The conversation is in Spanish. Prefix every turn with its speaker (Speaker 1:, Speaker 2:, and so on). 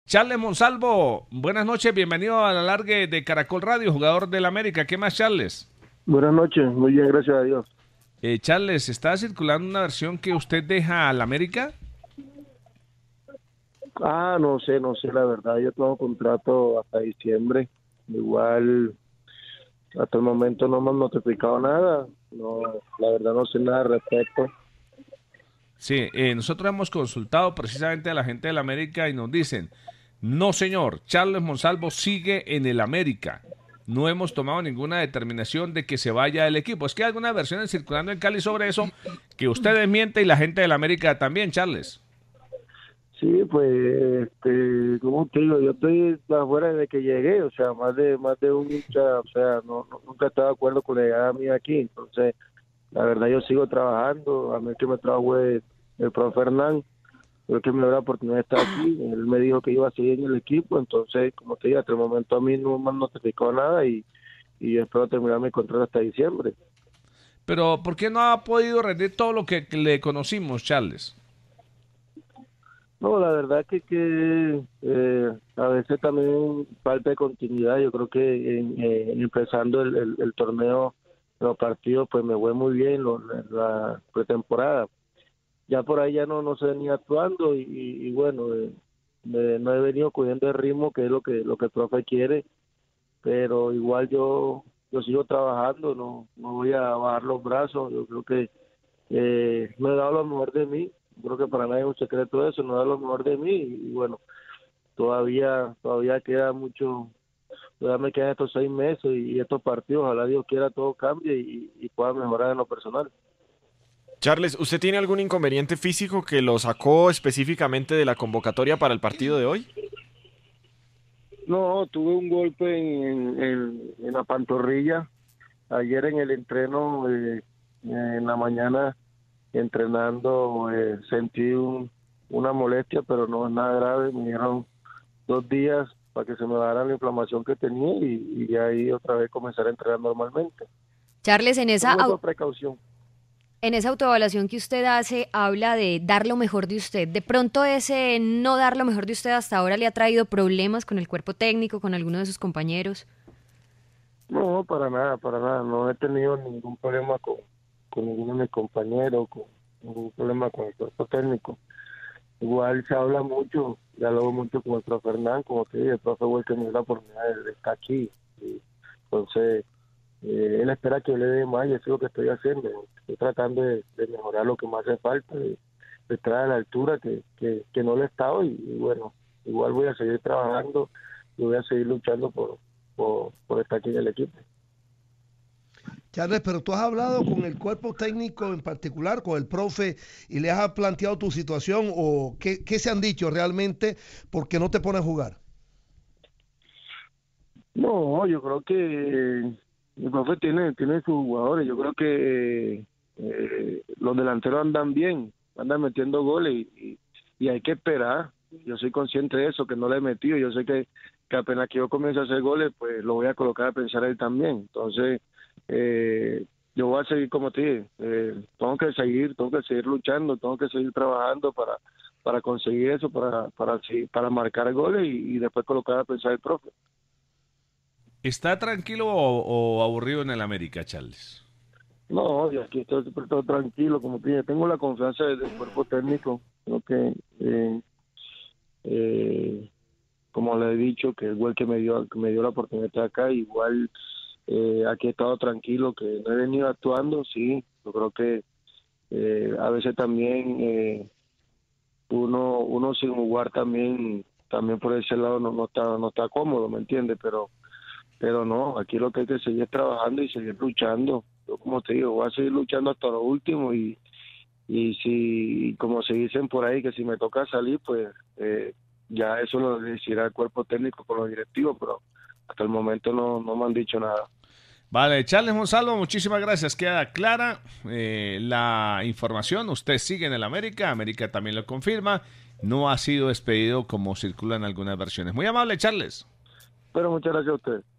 Speaker 1: Charles Monsalvo, buenas noches, bienvenido a la Alargue de Caracol Radio, jugador del América. ¿Qué más, Charles?
Speaker 2: Buenas noches, muy bien, gracias a Dios.
Speaker 1: Charles, ¿está circulando una versión que usted deja al América?
Speaker 2: No sé, la verdad, yo tengo contrato hasta diciembre. Igual, hasta el momento no me han notificado nada. No, la verdad no sé nada al respecto.
Speaker 1: Sí, nosotros hemos consultado precisamente a la gente del América y nos dicen, no señor, Charles Monsalvo sigue en el América. No hemos tomado ninguna determinación de que se vaya del equipo. Es que hay algunas versiones circulando en Cali sobre eso que usted desmiente y la gente del América también, Charles.
Speaker 2: Sí, pues, como te digo, yo estoy afuera desde que llegué, o sea, más de un hincha, o sea, nunca estaba de acuerdo con la llegada mía aquí. Entonces, la verdad, yo sigo trabajando. A mí el que me trajo es el profe Hernán. Creo que me dio la oportunidad de estar aquí. Él me dijo que iba a seguir en el equipo, entonces, como te digo, hasta el momento a mí no me han notificado nada y espero terminar mi contrato hasta diciembre.
Speaker 1: Pero, ¿por qué no ha podido rendir todo lo que le conocimos, Charles?
Speaker 2: No, la verdad que a veces también falta de continuidad. Yo creo que empezando el torneo, los partidos, pues me fue muy bien la pretemporada. Ya por ahí ya no se venía actuando y bueno, no he venido cogiendo el ritmo que es lo que el profe quiere, pero igual yo sigo trabajando, no voy a bajar los brazos. Yo creo que no he dado lo mejor de mí. Creo que para nadie es un secreto eso, no he dado lo mejor de mí y bueno, todavía queda mucho. Todavía me quedan estos 6 meses y estos partidos, ojalá Dios quiera todo cambie y pueda mejorar en lo personal.
Speaker 3: Charles, ¿usted tiene algún inconveniente físico que lo sacó específicamente de la convocatoria para el partido de hoy?
Speaker 2: No, tuve un golpe en la pantorrilla. Ayer en el entreno, en la mañana, entrenando, sentí una molestia, pero no es nada grave. Me dieron 2 días para que se me bajara la inflamación que tenía y ahí otra vez comenzar a entrenar normalmente.
Speaker 4: Charles,
Speaker 2: Pero fue por precaución.
Speaker 4: en esa autoevaluación que usted hace, habla de dar lo mejor de usted. ¿De pronto ese no dar lo mejor de usted hasta ahora le ha traído problemas con el cuerpo técnico, con alguno de sus compañeros?
Speaker 2: No, para nada, para nada. No he tenido ningún problema con ninguno de mis compañeros, con ningún problema con el cuerpo técnico. Igual se habla mucho, ya lo mucho con el profe Hernán, como te dije, el profe fue el que me dio la oportunidad de estar aquí. Y entonces, él espera que yo le dé más y eso es lo que estoy haciendo. Estoy tratando de mejorar lo que más hace falta, de estar a la altura que no lo he estado y bueno, igual voy a seguir trabajando y voy a seguir luchando por estar aquí en el equipo.
Speaker 5: Charles, pero tú has hablado con el cuerpo técnico en particular, con el profe, y le has planteado tu situación o qué se han dicho realmente porque no te pones a jugar.
Speaker 2: No, yo creo que el profe tiene sus jugadores. Yo creo que los delanteros andan bien, andan metiendo goles y hay que esperar. Yo soy consciente de eso, que no le he metido. Yo sé que apenas que yo comience a hacer goles, pues lo voy a colocar a pensar él también. Entonces, yo voy a seguir como te dije. Tengo que seguir luchando, tengo que seguir trabajando para conseguir eso, para marcar goles y después colocar a pensar el profe.
Speaker 1: ¿Está tranquilo o aburrido en el América, Charles?
Speaker 2: No, yo aquí estoy súper todo tranquilo, como te dije, tengo la confianza del cuerpo técnico, creo que, eh, como le he dicho, que es el que me dio la oportunidad de estar acá, igual aquí he estado tranquilo, que no he venido actuando, sí, yo creo que a veces también uno sin jugar también por ese lado no está cómodo, ¿me entiendes? Pero no, aquí lo que hay que seguir es trabajando y seguir luchando. Yo, como te digo, voy a seguir luchando hasta lo último y si, como se dicen por ahí, que si me toca salir, pues ya eso lo decidirá el cuerpo técnico con los directivos, pero hasta el momento no me han dicho nada.
Speaker 1: Vale, Charles Monsalvo, muchísimas gracias. Queda clara la información. Usted sigue en el América, América también lo confirma. No ha sido despedido como circulan algunas versiones. Muy amable, Charles.
Speaker 2: Pero muchas gracias a ustedes.